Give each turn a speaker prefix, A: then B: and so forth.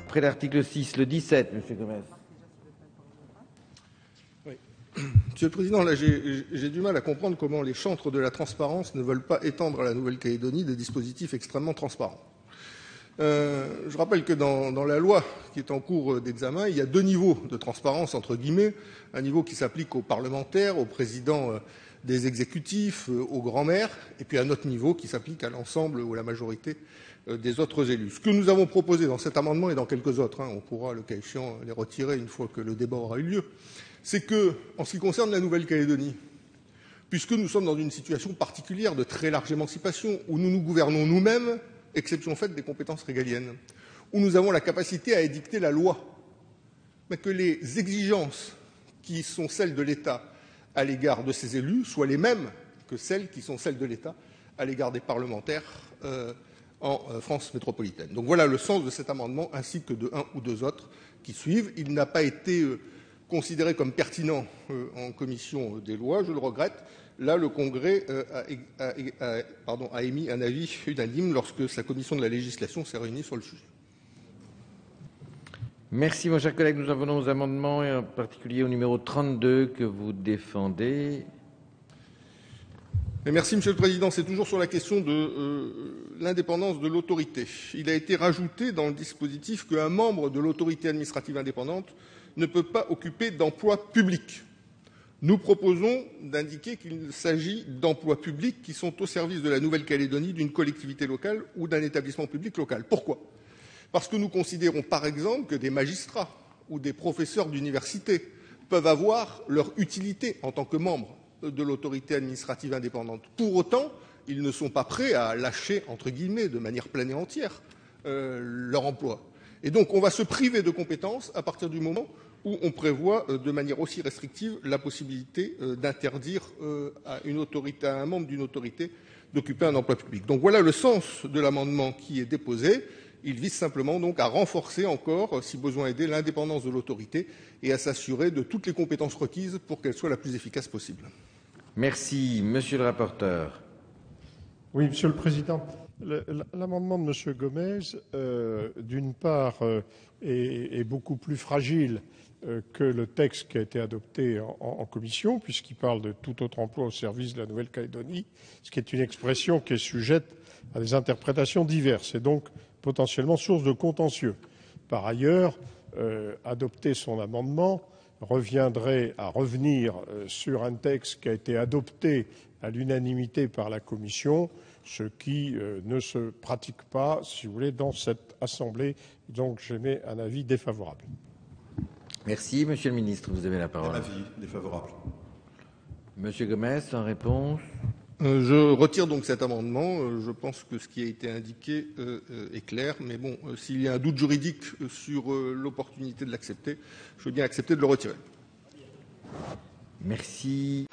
A: Après l'article 6, le 17, M. Gomes.
B: Oui. Monsieur le Président, là, j'ai du mal à comprendre comment les chantres de la transparence ne veulent pas étendre à la Nouvelle-Calédonie des dispositifs extrêmement transparents. Je rappelle que dans la loi qui est en cours d'examen, il y a deux niveaux de transparence, entre guillemets. Un niveau qui s'applique aux parlementaires, aux présidents des exécutifs, aux grands-maires, et puis un autre niveau qui s'applique à l'ensemble ou à la majorité des autres élus. Ce que nous avons proposé dans cet amendement et dans quelques autres, on pourra, le cas échéant, les retirer une fois que le débat aura eu lieu, c'est que, en ce qui concerne la Nouvelle-Calédonie, puisque nous sommes dans une situation particulière de très large émancipation, où nous nous gouvernons nous-mêmes, exception faite des compétences régaliennes, où nous avons la capacité à édicter la loi, mais que les exigences qui sont celles de l'État à l'égard de ses élus soient les mêmes que celles qui sont celles de l'État à l'égard des parlementaires en France métropolitaine. Donc voilà le sens de cet amendement, ainsi que de un ou deux autres qui suivent. Il n'a pas été considéré comme pertinent en commission des lois, je le regrette. Là, le Congrès a émis un avis unanime lorsque sa commission de la législation s'est réunie sur le sujet.
A: Merci, mon cher collègue. Nous en venons aux amendements, et en particulier au numéro 32 que vous défendez.
B: Et merci, Monsieur le Président. C'est toujours sur la question de l'indépendance de l'autorité. Il a été rajouté dans le dispositif qu'un membre de l'autorité administrative indépendante ne peut pas occuper d'emplois publics. Nous proposons d'indiquer qu'il s'agit d'emplois publics qui sont au service de la Nouvelle-Calédonie, d'une collectivité locale ou d'un établissement public local. Pourquoi ? Parce que nous considérons, par exemple, que des magistrats ou des professeurs d'université peuvent avoir leur utilité en tant que membres de l'autorité administrative indépendante. Pour autant, ils ne sont pas prêts à lâcher, entre guillemets, de manière pleine et entière, leur emploi. Et donc, on va se priver de compétences à partir du moment où on prévoit de manière aussi restrictive la possibilité d'interdire à un membre d'une autorité d'occuper un emploi public. Donc voilà le sens de l'amendement qui est déposé. Il vise simplement donc à renforcer encore, si besoin est, l'indépendance de l'autorité et à s'assurer de toutes les compétences requises pour qu'elle soit la plus efficace possible.
A: Merci. Monsieur le rapporteur.
C: Oui, Monsieur le Président. L'amendement de M. Gomes, d'une part, est beaucoup plus fragile que le texte qui a été adopté en commission, puisqu'il parle de tout autre emploi au service de la Nouvelle-Calédonie, ce qui est une expression qui est sujette à des interprétations diverses et donc potentiellement source de contentieux. Par ailleurs, adopter son amendement reviendrait à revenir sur un texte qui a été adopté à l'unanimité par la Commission, ce qui ne se pratique pas, si vous voulez, dans cette Assemblée. Donc j'émets un avis défavorable.
A: Merci. Monsieur le ministre, vous avez la parole.
D: Un avis défavorable.
A: Monsieur Gomes, en réponse.
B: Je retire donc cet amendement. Je pense que ce qui a été indiqué est clair. Mais bon, s'il y a un doute juridique sur l'opportunité de l'accepter, je veux bien accepter de le retirer.
A: Merci.